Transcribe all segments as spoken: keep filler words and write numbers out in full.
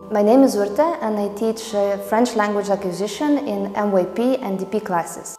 My name is Urte and I teach uh, French language acquisition in M Y P and D P classes.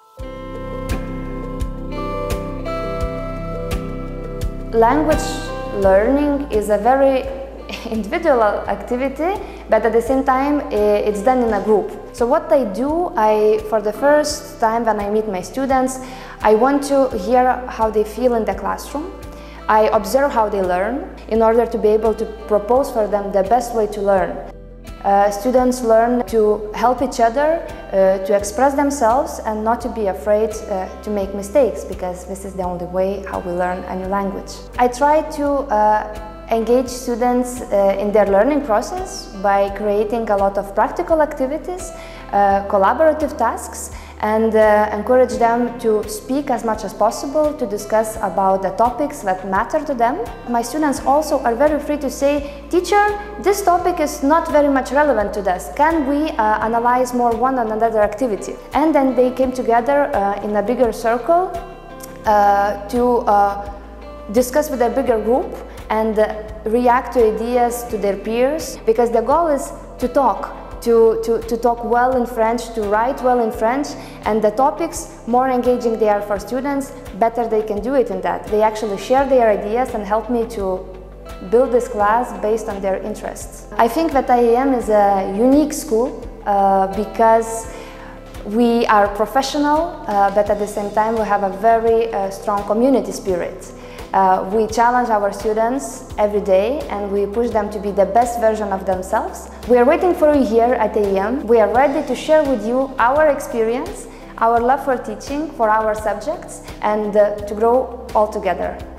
Language learning is a very individual activity, but at the same time it's done in a group. So what I do, I, for the first time when I meet my students, I want to hear how they feel in the classroom. I observe how they learn in order to be able to propose for them the best way to learn. Uh, students learn to help each other, uh, to express themselves and not to be afraid uh, to make mistakes, because this is the only way how we learn a new language. I try to uh, engage students uh, in their learning process by creating a lot of practical activities, uh, collaborative tasks, and uh, encourage them to speak as much as possible, to discuss about the topics that matter to them. My students also are very free to say, "Teacher, this topic is not very much relevant to us. Can we uh, analyze more one another activity?" And then they came together uh, in a bigger circle uh, to uh, discuss with a bigger group and uh, react to ideas to their peers, because the goal is to talk. To, to, to talk well in French, to write well in French, and the topics, more engaging they are for students, better they can do it in that. They actually share their ideas and help me to build this class based on their interests. I think that I A M is a unique school uh, because we are professional, uh, but at the same time we have a very uh, strong community spirit. Uh, we challenge our students every day and we push them to be the best version of themselves. We are waiting for you here at A E M. We are ready to share with you our experience, our love for teaching, for our subjects, and uh, to grow all together.